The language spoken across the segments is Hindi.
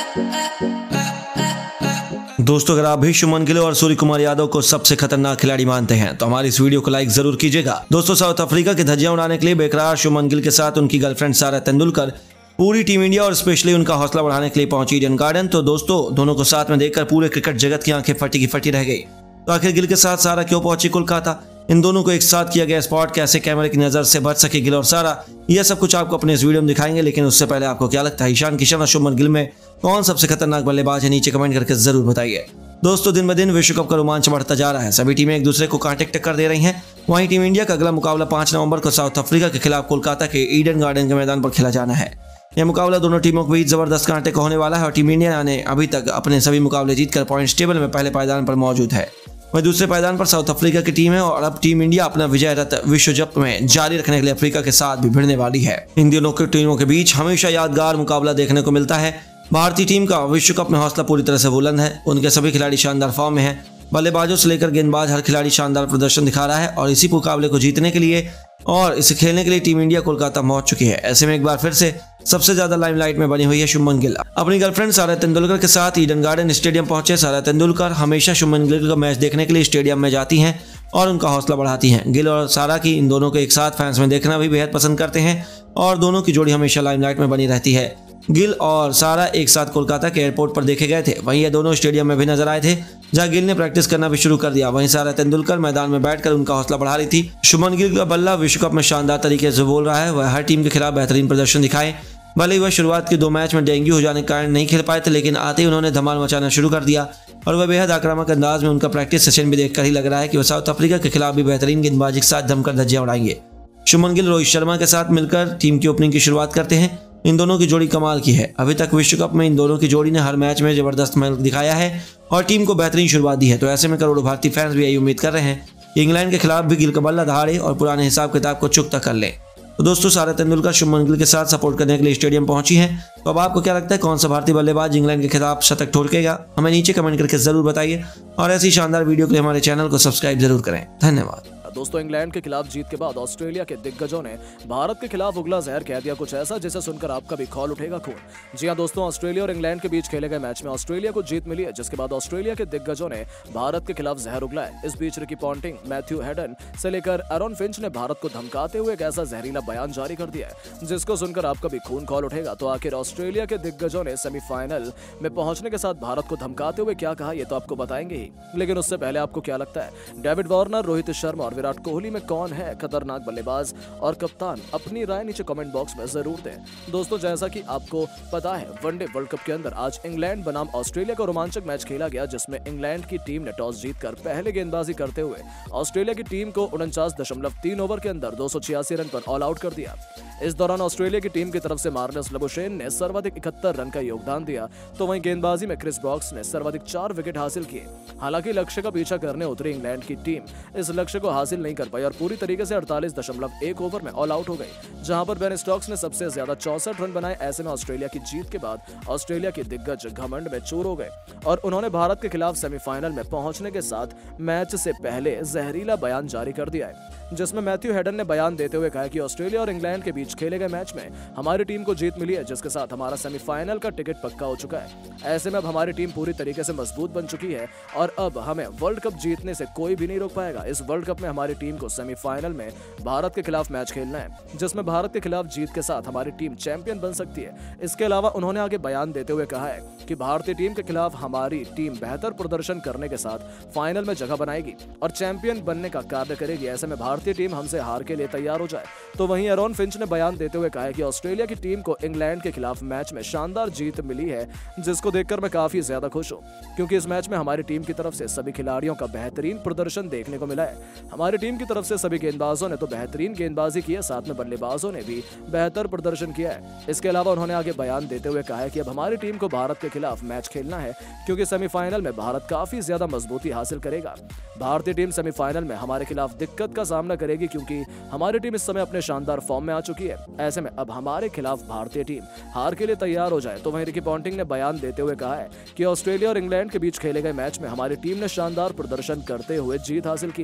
दोस्तों, अगर आप भी शुभमन गिल और सूर्य कुमार यादव को सबसे खतरनाक खिलाड़ी मानते हैं तो हमारी इस वीडियो को लाइक जरूर कीजिएगा। दोस्तों, साउथ अफ्रीका की धज्जियां उड़ाने के लिए बेकरार शुभमन गिल के साथ उनकी गर्लफ्रेंड सारा तेंदुलकर पूरी टीम इंडिया और स्पेशली उनका हौसला बढ़ाने के लिए पहुंची ईडन गार्डन। तो दोस्तों, दोनों को साथ में देखकर पूरे क्रिकेट जगत की आंखें फटी की फटी रह गई। तो आखिर गिल के साथ सारा क्यों पहुंची कोलकाता, इन दोनों को एक साथ किया गया स्पॉट कैसे कैमरे की नजर से बच सके गिल और सारा, यह सब कुछ आपको अपने इस वीडियो में दिखाएंगे। लेकिन उससे पहले आपको क्या लगता है ईशान किशन और शुभमन गिल में कौन सबसे खतरनाक बल्लेबाज है, नीचे कमेंट करके जरूर बताइए। दोस्तों, दिन ब दिन विश्व कप का रोमांच बढ़ता जा रहा है। सभी टीमें एक दूसरे को कांटे टक्कर दे रही हैं। वहीं टीम इंडिया का अगला मुकाबला 5 नवंबर को साउथ अफ्रीका के खिलाफ कोलकाता के ईडन गार्डन के मैदान पर खेला जाना है। यह मुकाबला दोनों टीमों के बीच जबरदस्त कांटे का होने वाला है और टीम इंडिया ने अभी तक अपने सभी मुकाबले जीतकर पॉइंट्स टेबल में पहले पायदान पर मौजूद है। वहीं दूसरे पायदान पर साउथ अफ्रीका की टीम है और अब टीम इंडिया अपना विजय रथ विश्व कप में जारी रखने के लिए अफ्रीका के साथ भी भिड़ने वाली है। इन दोनों की टीमों के बीच हमेशा यादगार मुकाबला देखने को मिलता है। भारतीय टीम का विश्व कप में हौसला पूरी तरह से बुलंद है। उनके सभी खिलाड़ी शानदार फॉर्म में हैं। बल्लेबाजों से लेकर गेंदबाज हर खिलाड़ी शानदार प्रदर्शन दिखा रहा है और इसी मुकाबले को जीतने के लिए और इसे खेलने के लिए टीम इंडिया कोलकाता पहुंच चुकी है। ऐसे में एक बार फिर से सबसे ज्यादा लाइमलाइट में बनी हुई है शुभमन गिल। अपनी गर्लफ्रेंड सारा तेंदुलकर के साथ ईडन गार्डन स्टेडियम पहुंचे सारा तेंदुलकर हमेशा शुभमन गिल का मैच देखने के लिए स्टेडियम में जाती हैं और उनका हौसला बढ़ाती हैं। गिल और सारा की इन दोनों को एक साथ फैंस में देखना भी बेहद पसंद करते हैं और दोनों की जोड़ी हमेशा लाइमलाइट में बनी रहती है। गिल और सारा एक साथ कोलकाता के एयरपोर्ट पर देखे गए थे। वहीं ये दोनों स्टेडियम में भी नजर आए थे जहां गिल ने प्रैक्टिस करना भी शुरू कर दिया। वहीं सारा तेंदुलकर मैदान में बैठकर उनका हौसला बढ़ा रही थी। शुभमन गिल का बल्ला विश्व कप में शानदार तरीके से बोल रहा है। वह हर टीम के खिलाफ बेहतरीन प्रदर्शन दिखाए। भले ही वह शुरुआत के 2 मैच में डेंगू हो जाने के कारण नहीं खेल पाए थे, लेकिन आते ही उन्होंने धमाल मचाना शुरू कर दिया और वह बेहद आक्रामक अंदाज में उनका प्रैक्टिस सेशन भी देखकर ही लग रहा है कि वह साउथ अफ्रीका के खिलाफ भी बेहतरीन गेंदबाजी के साथ जमकर धज्जियां उड़ाएंगे। शुभमन गिल रोहित शर्मा के साथ मिलकर टीम की ओपनिंग की शुरुआत करते हैं। इन दोनों की जोड़ी कमाल की है। अभी तक विश्व कप में इन दोनों की जोड़ी ने हर मैच में जबरदस्त मेल दिखाया है और टीम को बेहतरीन शुरुआत दी है। तो ऐसे में करोड़ों भारतीय फैंस भी यही उम्मीद कर रहे हैं कि इंग्लैंड के खिलाफ भी गिल का बल्ला दहाड़े और पुराने हिसाब किताब को चुकता कर ले। तो दोस्तों, सारा तेंदुलकर शुभमन गिल के साथ सपोर्ट करने के लिए स्टेडियम पहुंची हैं। तो अब आपको क्या लगता है कौन सा भारतीय बल्लेबाज इंग्लैंड के खिलाफ शतक ठोकेगा, हमें नीचे कमेंट करके जरूर बताइए और ऐसी शानदार वीडियो के लिए हमारे चैनल को सब्सक्राइब जरूर करें। धन्यवाद। दोस्तों, इंग्लैंड के खिलाफ जीत के बाद ऑस्ट्रेलिया के दिग्गजों ने भारत के खिलाफ उगला जहर कह दिया कुछ ऐसा जिसे सुनकर आपका भी खौल उठेगा खून। जी हां दोस्तों, ऑस्ट्रेलिया और इंग्लैंड के बीच खेले गए मैच में ऑस्ट्रेलिया को जीत मिली है, जिसके बाद ऑस्ट्रेलिया के दिग्गजों ने भारत के खिलाफ जहर उगला है। इस बीच रिकी पॉन्टिंग, मैथ्यू हेडन से लेकर एरन फिंच ने भारत को धमकाते हुए एक ऐसा जहरीला बयान जारी कर दिया है जिसको सुनकर आपका भी खून खौल उठेगा। तो आखिर ऑस्ट्रेलिया के दिग्गजों ने सेमीफाइनल में पहुंचने के साथ भारत को धमकाते हुए क्या कहा, ये तो आपको बताएंगे ही। लेकिन उससे पहले आपको क्या लगता है डेविड वार्नर, रोहित शर्मा और विराट कोहली में कौन है खतरनाक बल्लेबाज और कप्तान? अपनी राय नीचे कमेंट बॉक्स में जरूर दें। दोस्तों, जैसा कि आपको पता है वनडे वर्ल्ड कप के अंदर आज इंग्लैंड बनाम ऑस्ट्रेलिया का रोमांचक मैच खेला गया, जिसमें इंग्लैंड की टीम ने टॉस जीतकर पहले गेंदबाजी करते हुए ऑस्ट्रेलिया की टीम को 49.3 ओवर के अंदर 286 रन पर ऑल आउट कर दिया। इस दौरान ऑस्ट्रेलिया की टीम की तरफ से मार्नस लबुशेन ने सर्वाधिक 71 रन का योगदान दिया, तो वहीं गेंदबाजी में क्रिस ब्रॉक्स ने सर्वाधिक 4 विकेट हासिल किए। हालांकि लक्ष्य का पीछा करने उतरी इंग्लैंड की टीम इस लक्ष्य को हासिल नहीं कर पाई और पूरी तरीके से 48.1 ओवर में ऑल आउट हो गई, जहां पर बेन स्टोक्स ने सबसे ज्यादा 64 रन बनाए। ऐसे में ऑस्ट्रेलिया की जीत के बाद ऑस्ट्रेलिया के दिग्गज घमंड में चूर हो गए और उन्होंने भारत के खिलाफ सेमीफाइनल में पहुंचने के साथ मैच से पहले जहरीला बयान जारी कर दिया है, जिसमें मैथ्यू हेडन ने बयान देते हुए कहा कि ऑस्ट्रेलिया और इंग्लैंड के बीच खेले गए मैच में हमारी टीम को जीत मिली है, जिसके साथ हमारा सेमीफाइनल का टिकट पक्का हो चुका है। ऐसे में अब हमारी टीम पूरी तरीके से मजबूत बन चुकी है और अब हमें वर्ल्ड कप जीतने से कोई भी नहीं रोक पाएगा। इस वर्ल्ड कप में हमारी टीम को सेमीफाइनल में भारत के खिलाफ मैच खेलना है, जिसमें भारत के खिलाफ जीत के साथ हमारी टीम चैंपियन बन सकती है। इसके अलावा उन्होंने आगे बयान देते हुए कहा है कि भारतीय टीम के खिलाफ हमारी टीम बेहतर प्रदर्शन करने के साथ फाइनल में जगह बनाएगी और चैंपियन बनने का कार्य करेगी। ऐसे में भारतीय टीम हमसे हार के लिए तैयार हो जाए। तो वहीं एरन फिंच ने बयान देते हुए कहा है कि ऑस्ट्रेलिया की टीम को इंग्लैंड के खिलाफ मैच में शानदार जीत मिली है, जिसको देखकर मैं काफी ज्यादा खुश हूं, क्योंकि इस मैच में हमारी टीम की तरफ से सभी खिलाड़ियों का बेहतरीन प्रदर्शन देखने को मिला है। हमारी टीम की तरफ से सभी गेंदबाजों ने तो बेहतरीन गेंदबाजी की है, साथ में बल्लेबाजों ने भी बेहतर प्रदर्शन किया है। इसके अलावा उन्होंने आगे बयान देते हुए कहा है कि अब हमारी टीम को भारत के खिलाफ मैच खेलना है, क्योंकि सेमीफाइनल में भारत काफी ज्यादा मजबूती हासिल करेगा। भारतीय टीम सेमीफाइनल में हमारे खिलाफ दिक्कत का सामना करेगी, क्योंकि हमारी टीम इस समय अपने शानदार फॉर्म में आ चुकी है। ऐसे में अब हमारे खिलाफ भारतीय टीम हार के लिए तैयार हो जाए। तो वहीं रिकी पॉन्टिंग ने बयान देते हुए कहा है कि ऑस्ट्रेलिया और इंग्लैंड के बीच खेले गए मैच में हमारी टीम ने शानदार प्रदर्शन करते हुए जीत हासिल की है।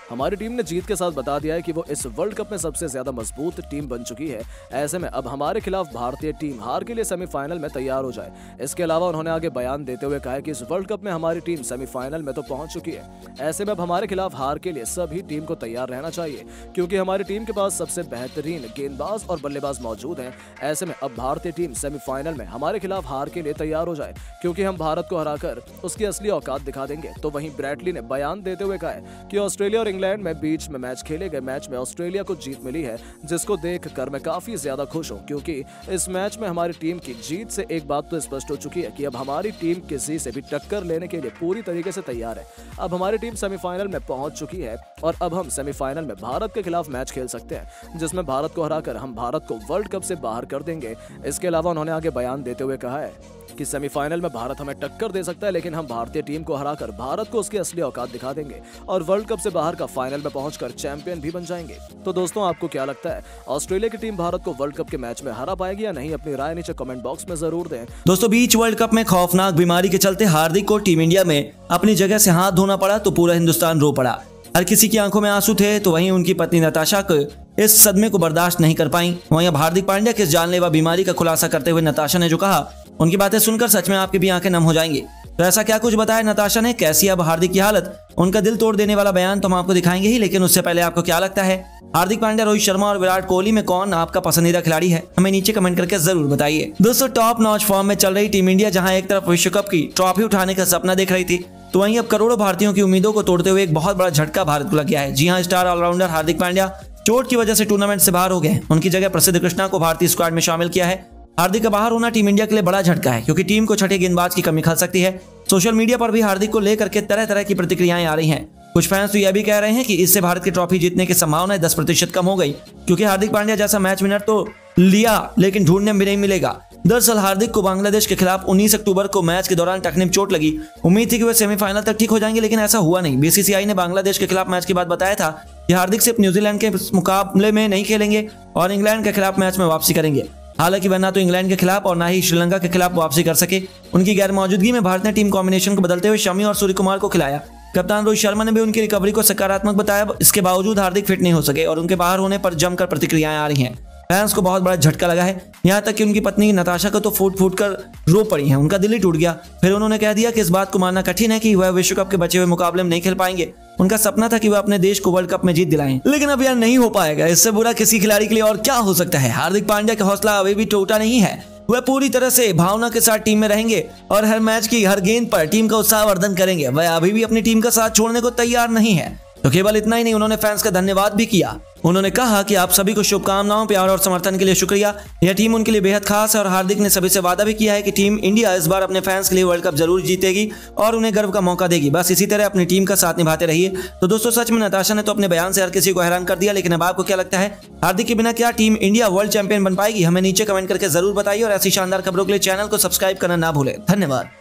हमारी टीम ने जीत के साथ बता दिया है कि वो इस वर्ल्ड कप में सबसे ज्यादा मजबूत टीम बन चुकी है। ऐसे में अब हमारे खिलाफ भारतीय टीम हार के लिए सेमीफाइनल में तैयार हो जाए। इसके अलावा उन्होंने आगे बयान देते हुए कहा है कि इस वर्ल्ड कप में हमारी टीम सेमीफाइनल में तो पहुंच चुकी है। ऐसे में अब हमारे खिलाफ हार के लिए सभी टीम को तैयार रहना चाहिए, क्योंकि हमारी टीम के पास सबसे बेहतरीन गेंदबाज और बल्लेबाज मौजूद हैं। ऐसे में अब भारतीय टीम सेमीफाइनल में हमारे खिलाफ हार के लिए तैयार हो जाए, क्योंकि हम भारत को हराकर उसकी असली औकात दिखा देंगे। तो वहीं ब्रैडली ने बयान देते हुए कहा है कि ऑस्ट्रेलिया और इंग्लैंड में बीच में मैच खेले गए मैच में ऑस्ट्रेलिया को जीत मिली है, जिसको देखकर मैं काफी ज्यादा खुश हूं, क्योंकि इस मैच में हमारी टीम की जीत से एक बात तो स्पष्ट हो चुकी है कि अब हमारी टीम किसी से भी टक्कर लेने के लिए पूरी तरीके से तैयार है। अब हमारी टीम सेमीफाइनल में पहुंच चुकी है और अब हम सेमीफाइनल में भारत के खिलाफ मैच खेल सकते हैं, जिसमें भारत को हराकर हम भारत को वर्ल्ड कप से बाहर कर देंगे। इसके अलावा उन्होंने आगे बयान देते हुए कहा है कि सेमीफाइनल में भारत हमें टक्कर दे सकता है, लेकिन हम भारतीय टीम को हराकर भारत को उसकी असली औकात दिखा देंगे और वर्ल्ड कप से बाहर का फाइनल में पहुंचकर चैंपियन भी बन जाएंगे। तो दोस्तों, आपको क्या लगता है, ऑस्ट्रेलिया की टीम भारत को वर्ल्ड कप के मैच में हरा पाएगी या नहीं? अपनी राय नीचे कमेंट बॉक्स में जरूर दें। दोस्तों, बीच वर्ल्ड कप में खौफनाक बीमारी के चलते हार्दिक को टीम इंडिया में अपनी जगह से हाथ धोना पड़ा तो पूरा हिंदुस्तान रो पड़ा। हर किसी की आंखों में आंसू थे, तो वहीं उनकी पत्नी नताशा को इस सदमे को बर्दाश्त नहीं कर पाई। वहीं अब हार्दिक पांड्या की इस जानलेवा बीमारी का खुलासा करते हुए नताशा ने जो कहा, उनकी बातें सुनकर सच में आपकी भी आंखें नम हो जाएंगी। तो ऐसा क्या कुछ बताया नताशा ने, कैसी अब हार्दिक की हालत, उनका दिल तोड़ देने वाला बयान तो हम आपको दिखाएंगे ही, लेकिन उससे पहले आपको क्या लगता है, हार्दिक पांड्या, रोहित शर्मा और विराट कोहली में कौन आपका पसंदीदा खिलाड़ी है? हमें नीचे कमेंट करके जरूर बताइए। दोस्तों, टॉप नॉच फॉर्म में चल रही टीम इंडिया जहां एक तरफ विश्व कप की ट्रॉफी उठाने का सपना देख रही थी, तो वहीं अब करोड़ों भारतीयों की उम्मीदों को तोड़ते हुए एक बहुत बड़ा झटका भारत को लग गया है। जी हां, स्टार ऑलराउंडर हार्दिक पांड्या चोट की वजह से टूर्नामेंट से बाहर हो गए। उनकी जगह प्रसिद्ध कृष्णा को भारतीय स्क्वाड में शामिल किया है। हार्दिक का बाहर होना टीम इंडिया के लिए बड़ा झटका है, क्योंकि टीम को छठे गेंदबाज की कमी खल सकती है। सोशल मीडिया पर भी हार्दिक को लेकर के तरह तरह की प्रतिक्रियाएं आ रही हैं। कुछ फैंस तो यह भी कह रहे हैं कि इससे भारत की ट्रॉफी जीतने की संभावना 10% कम हो गई, क्योंकि हार्दिक पांड्या जैसा मैच विनर तो लिया, लेकिन ढूंढने में भी नहीं मिलेगा। दरअसल हार्दिक को बांग्लादेश के खिलाफ 19 अक्टूबर को मैच के दौरान टखने में चोट लगी। उम्मीद थी कि वे सेमीफाइनल तक ठीक हो जाएंगे, लेकिन ऐसा हुआ नहीं। बीसीसीआई ने बांग्लादेश के खिलाफ मैच के बाद बताया था कि हार्दिक सिर्फ न्यूजीलैंड के मुकाबले में नहीं खेलेंगे और इंग्लैंड के खिलाफ मैच में वापसी करेंगे। हालांकि वह ना तो इंग्लैंड के खिलाफ और ना ही श्रीलंका के खिलाफ वापसी कर सके। उनकी गैर मौजूदगी में भारत ने टीम कॉम्बिनेशन को बदलते हुए शमी और सूर्य कुमार को खिलाया। कप्तान रोहित शर्मा ने भी उनकी रिकवरी को सकारात्मक बताया। इसके बावजूद हार्दिक फिट नहीं हो सके और उनके बाहर होने पर जमकर प्रतिक्रियाएं आ रही हैं। फैंस को बहुत बड़ा झटका लगा है, यहाँ तक कि उनकी पत्नी नताशा को तो फूट फूट कर रो पड़ी हैं। उनका दिल ही टूट गया। फिर उन्होंने कह दिया कि इस बात को मानना कठिन है कि वह विश्व कप के बचे हुए मुकाबले में नहीं खेल पाएंगे। उनका सपना था कि वह अपने देश को वर्ल्ड कप में जीत दिलाएं, लेकिन अब यह नहीं हो पाएगा। इससे बुरा किसी खिलाड़ी के लिए और क्या हो सकता है। हार्दिक पांड्या का हौसला अभी भी टूटा नहीं है। वह पूरी तरह से भावना के साथ टीम में रहेंगे और हर मैच की हर गेंद पर टीम का उत्साहवर्धन करेंगे। वह अभी भी अपनी टीम का साथ छोड़ने को तैयार नहीं है। तो केवल इतना ही नहीं, उन्होंने फैंस का धन्यवाद भी किया। उन्होंने कहा कि आप सभी को शुभकामनाओं, प्यार और समर्थन के लिए शुक्रिया। यह टीम उनके लिए बेहद खास है और हार्दिक ने सभी से वादा भी किया है कि टीम इंडिया इस बार अपने फैंस के लिए वर्ल्ड कप जरूर जीतेगी और उन्हें गर्व का मौका देगी। बस इसी तरह अपनी टीम का साथ निभाते रहिए। तो दोस्तों, सच में नताशा ने तो अपने बयान से हर किसी को हैरान कर दिया, लेकिन अब आपको क्या लगता है, हार्दिक के बिना क्या टीम इंडिया वर्ल्ड चैंपियन बन पाएगी? हमें नीचे कमेंट करके जरूर बताइए और ऐसी शानदार खबरों के लिए चैनल को सब्सक्राइब करना ना भूलें। धन्यवाद।